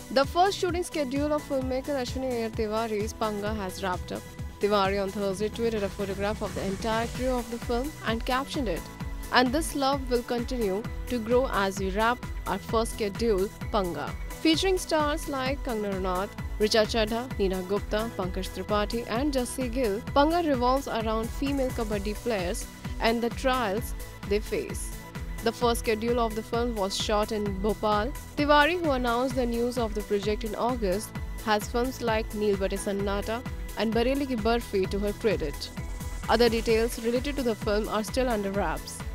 The first shooting schedule of filmmaker Ashwiny Iyer Tiwari's Panga has wrapped up. Tiwari on Thursday tweeted a photograph of the entire crew of the film and captioned it, "And this love will continue to grow as we wrap our first schedule, Panga." Featuring stars like Kangana Ranaut, Richa Chadha, Neena Gupta, Pankaj Tripathi and Jassie Gill, Panga revolves around female kabaddi players and the trials they face. The first schedule of the film was shot in Bhopal. Tiwari, who announced the news of the project in August, has films like Neel Bate Sannata and Bareli Ki Barfi to her credit. Other details related to the film are still under wraps.